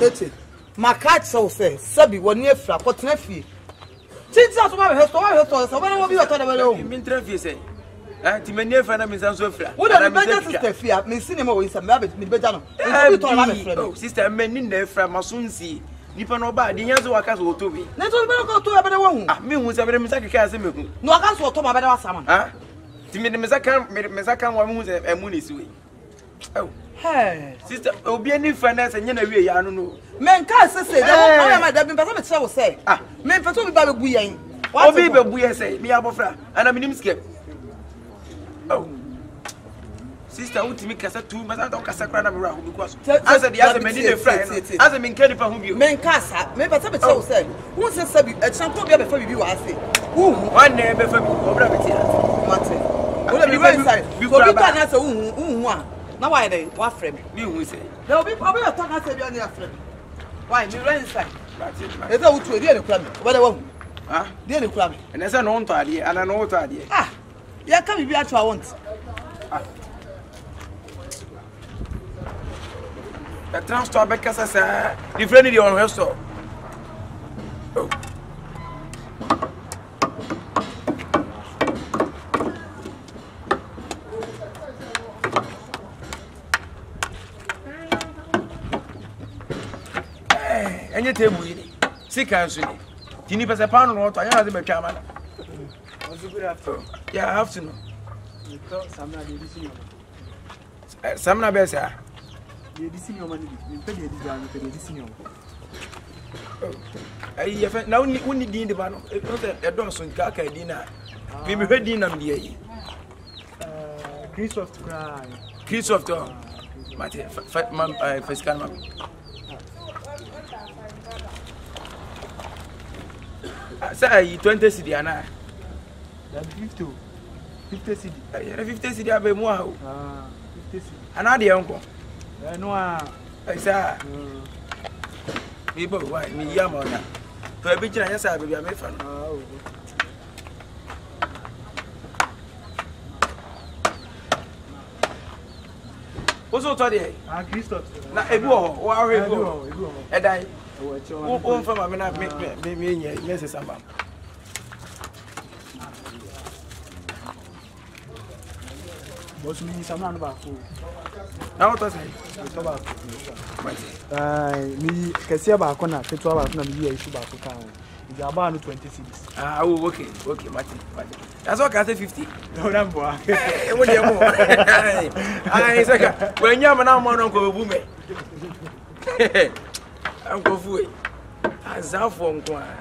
Tete. My cat so say, Sabi, 1 year fra, what's nephew? Since that's why her story, so when will be a ton of alone. Mintrefy say. To my near friend, Miss Ansofra. What are the better sister fear? Miss Cinema is a rabbit, Miss Bedano. Sister, men in there from Masunsi. Nippon or bad, the hands of a castle to me. Let's all go to a better one. Me was a very Missaka. No, I can't talk about better salmon. Ah, Timmy Messaka, one who's a moon way. Oh, hey, sister, will be any finance and Yenaway, I don't know. Men can't say that, I've been better say. Ah, men for some Baby Buyan. What baby Buya say, me abofra, and I'm in skip. Oh, sister, what to make us a 2 months out of Casacran around because as the other men in a friend, as I mean, Kenny for whom you men casa, maybe I say, who's a subby at some point before you I say, who one name before me, or Martin. Will be right side. You can't answer one. Now, why they what frame? Me who say, there'll be probably a talk answer on your friend. Why, you right inside? There's no to a dear club. What I want. Ah, dear club. And there's an own idea and an old idea. Ah, yeah, come be at I want. The transport because I said, the friend of your store. Oh. And you tell me, sick and sweet. Tini pass a pound of water, I have the chairman. Yeah, I have to know. Samna Bessa. Now, only Dean the man, a Dawson Kaka dinner. We be ready in the year. Christoph cry. Christoph, Mate, first come. Say 20 cedi ana. 50 cedi. 50 cedi abe mo ha o. 50 cedi. Ana de enko. No a. Sa. Me bo why me yam ona. To be gina yesa be bia me fa no. Oso to de. Christoph. Na ebu ho, wa ho ebu. Edai. O fa ma me na me yes samba. Boss me sama no ba ko. Na what say? So ba ko. Me kesi ba ko na ketu ba ko na me issue ba ko kan. Ija ba no 20 cedis. Ah, okay, Martin. That's what I say 50. No number. Eh, what dey mo? Ah, saka. When you am na mo no ko bu me. I'm go fu. Azafo nko a.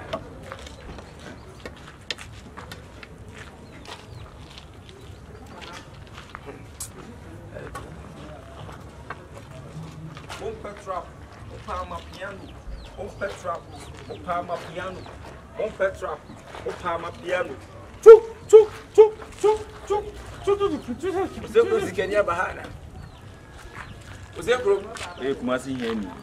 On petrap, on palma piano. On petrap, on palma piano. On petrap, on palma piano. Chu. Você conseguiria barrar, né? Você pro? Eh, como assim é ni?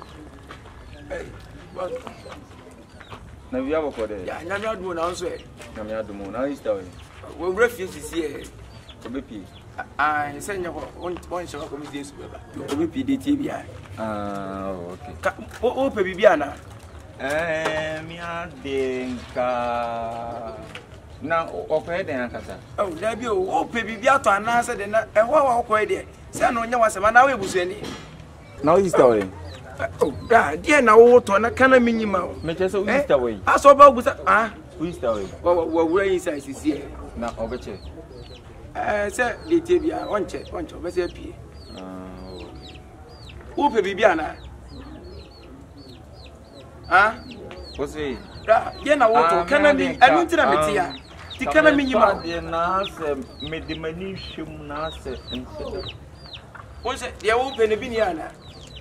Na via ba ko de. Ya, na mi adu na nso e. Na mi adu mo na Easter we. We refuse see e. Obepi. Ah, say nya ko on show ko mi dey su beba. Obepi dey tie bia. Ah, okay. O pe bibia na. Mi adenka. Na okwe den akata. Oh, da bi o pe bibia to anase de na e ho wa okwe de. Say na onya wasema na we busuani. Na Easter we. Oh, da, dia na wo to na kana minyima o. Me chese Easter we. Aso ba gusa ah. Easter we. Wa wura inside sisi. Na obeche. Say dey tie bia onche be say pie. Ah, okay. Wo pe bibia na. Ah? What's it? Da, dia na wo to kana mi anu ntina metia. Ti kana minyima. Dia na se me de mani hwem na se nse. Wo se dia wo pe ne bi ni ana.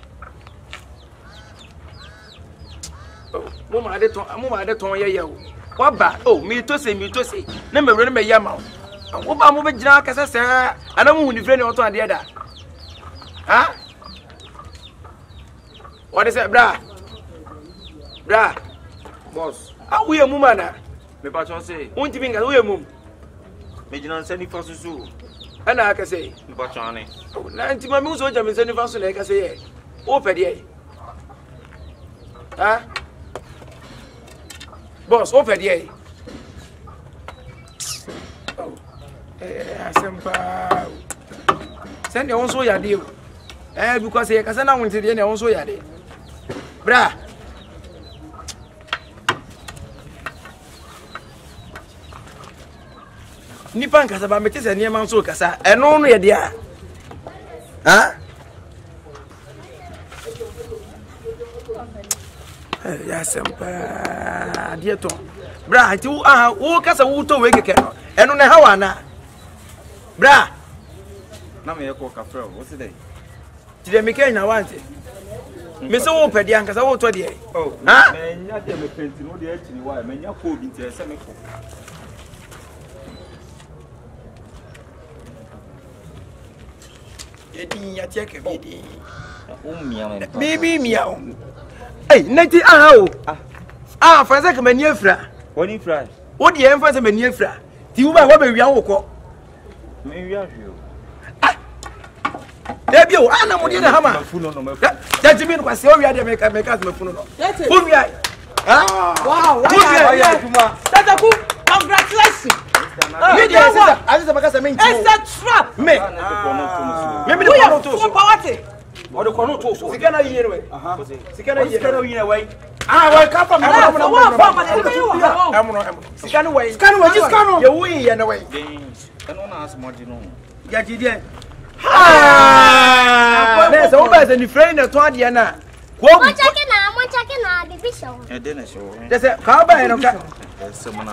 Mo ma de ton ye o. Wa ba, oh, me to se. Na me wure me yama. Wo ba mo be gina kasa se ana mo huni freni oto ade da. Ha? What is it, bra? Boss, Ah, we am mana. me pa chon say. Unti binga we am. Me gina nse ni fasusu. Ana aka say. Me pa chon ani. Na anti ma me so jam nse ni faso na aka say. O pe de. Huh? Boss, open the eye. Oh, simple. Send your own so ya deal. Because I can't want to the own so ya deal. Bra. Nipan kasa ba metese ne man so kasa eno no ye dia ha ya sempa dia to bra ti wo kasa wo to we keke no eno na hawa na bra na me ko ka fra wo se dey ti de meke na wante me so wo pedi an kasa wo to de oh ha me nya de me penti no de achi ni wa me nya ko bi nti se me ko edi ya cheke bidi mia me bibi mia hey neti o fanza ka mani afra woni fra wo de en fanza mani afra ti wo ba wo ba wia wo ko me wia hwe Debi o ana mo de na hama mafuno no mafu ya jimi no kwase o wia de meka mafuno no wo wia wow tata ku congratulations me de sister ajuza makasa me nti it's a trap me me de kono to so poverty o de kono to so sika na yiye we sika na yiye we we ka fa me sika no we sika no ye wi ye na we eno na asmodi no ya jide na so ba se ni friend na to ade na ko mo chake na division e de na show se ka ba no ka semana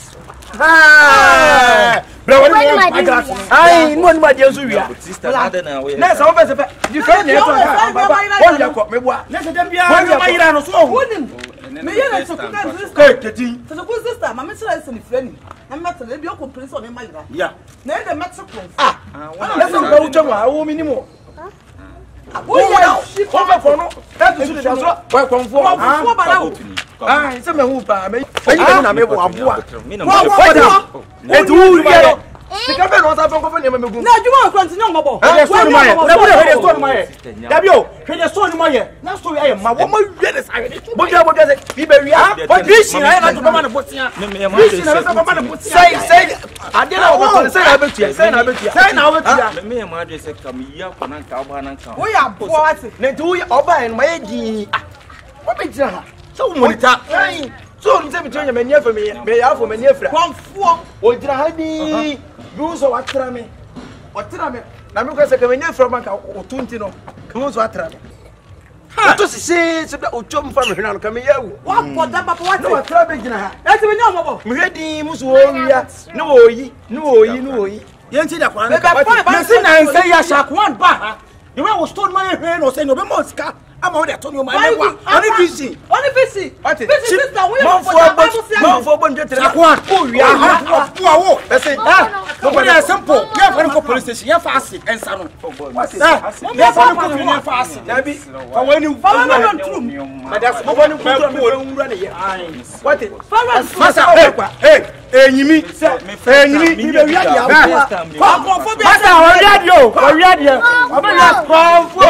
bra wani agras ai no ni ma de so wia sister na de na we na so ba se di friend na to ka won ya ko me bua na se dem bia na mayira no so wonim me yele so kuka ke ketin so ku sister mama tira se ni friend na mata na bi o ko prince o me mayira ya na e de mata ko na so ba ucho wa wo minimo wo ya o fa kono e tu su de so wa konfo ba na ah se me hu pa me na me bo aboa me na e tu wu ya sika be no sa fa konfo ne me gu na adwuma ko ntino ngobo hwe so no maye na wo hwe so no maye dabi o hwe so no maye na so aye ma wo ma hwe ne sa hwe bo ja se bi be wia o bishi na na to ma na botia bishi na na ma na botia say ade na wo say na betua say na betua me ma address ka me ya ko nan ka oba nan ka wo ya bo ate na tu oba en ma ye di wo be jira ha so wo monita so on say me tanya mani afa me ya afo mani afra konfo o jira ha di du so watra me na me ko say ka mani afra man ka o tunti no ka mo so watra me ha to se o chom fa me hwana no ka me ya wu wa poda papa wa no watra be jira ha ete me ngobo me hwedi musu wo wia no oyi yenti da kwa me me se na nse ya shakwan ba ha you wey stone my hwe no say no be mosca ama wo de to no my wa oni bishi sister we for bon de shakwan o wi aha wo say no go dey simple ya fa ko police station ya fa acid ensa no ya fa ko ya fa acid na bi fa wani fa no trum na das mo boni ku trum me nwura ne ye what masa enyimi mi be wi ade awo konfo bi masa o wi ade o wi ade o be ya konfo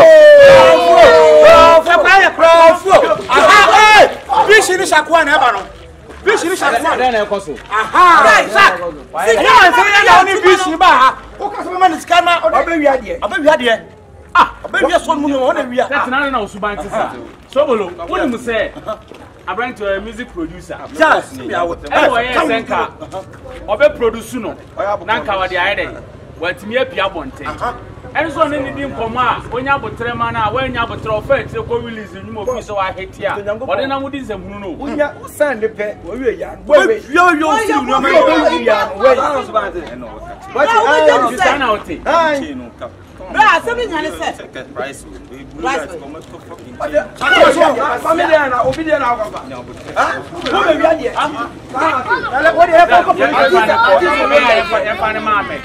aha bishi ni shakwa na eba no bishi ni shakwa na ekoso aha right ya say ya ni bishi ba ha o ka so ma ni skama obewi ade obewi so mu no o na wi a tena na osuban tisa sobolo woni mu say abrant to a music producer just anyway senka obe produce no na nka wade ayede watimi apia bonte enso ne nidi nkomo a onya botre ma na wanya botre ofet ko release nyum ofi so wa heti a ode na mudi nsehunu no onya sand pe owie ya yo si no ma ya we what you stand out bra se me nyane se price family na obi de na akwa ha wo be wi ade ala wo de e ko ya fane mame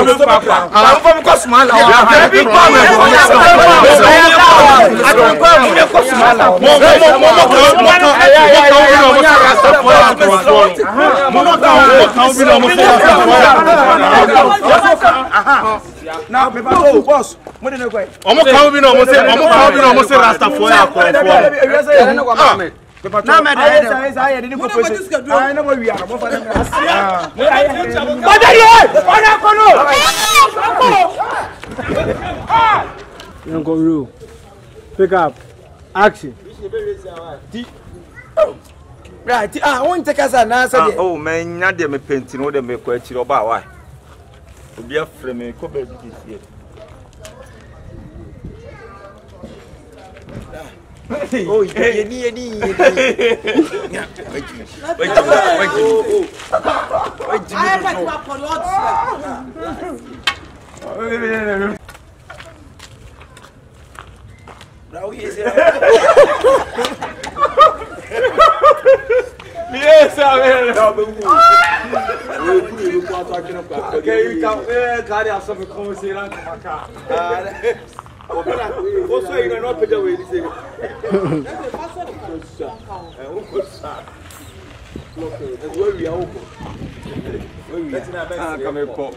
Now, people, boss, what did you go? Almost can't be no more say Rasta for ya. Now, man, I didn't go. I know where we are. Uncle Roo, pick up. Action. Right, I won't take us an answer. Oh, man, not them painting or them make question about why. Be a frame and cover this year. Oh, you need. Yes, I Okay, you can carry out some conversation on my car. Also, you know, put away this. Where we are open. Come here, Pop.